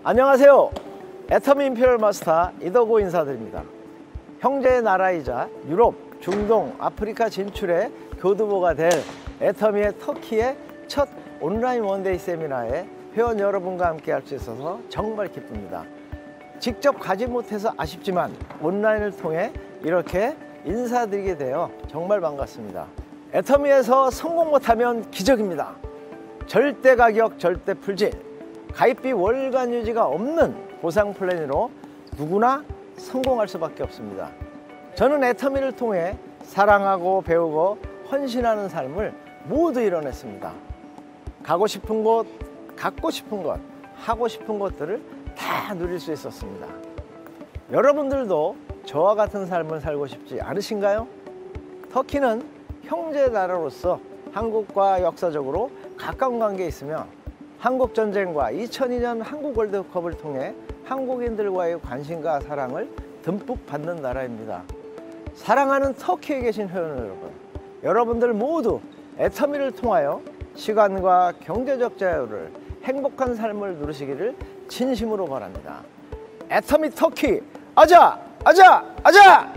안녕하세요. 애터미 임페리얼 마스터 이덕호 인사드립니다. 형제의 나라이자 유럽, 중동, 아프리카 진출의 교두보가 될 애터미의 터키의 첫 온라인 원데이 세미나에 회원 여러분과 함께 할 수 있어서 정말 기쁩니다. 직접 가지 못해서 아쉽지만 온라인을 통해 이렇게 인사드리게 되어 정말 반갑습니다. 애터미에서 성공 못하면 기적입니다. 절대 가격, 절대 풀질, 가입비 월간 유지가 없는 보상 플랜으로 누구나 성공할 수밖에 없습니다. 저는 애터미를 통해 사랑하고 배우고 헌신하는 삶을 모두 이뤄냈습니다. 가고 싶은 곳, 갖고 싶은 것, 하고 싶은 것들을 다 누릴 수 있었습니다. 여러분들도 저와 같은 삶을 살고 싶지 않으신가요? 터키는 형제 나라로서 한국과 역사적으로 가까운 관계에 있으며 한국전쟁과 2002년 한국 월드컵을 통해 한국인들과의 관심과 사랑을 듬뿍 받는 나라입니다. 사랑하는 터키에 계신 회원 여러분, 여러분들 모두 애터미를 통하여 시간과 경제적 자유를 행복한 삶을 누리시기를 진심으로 바랍니다. 애터미 터키 아자! 아자! 아자!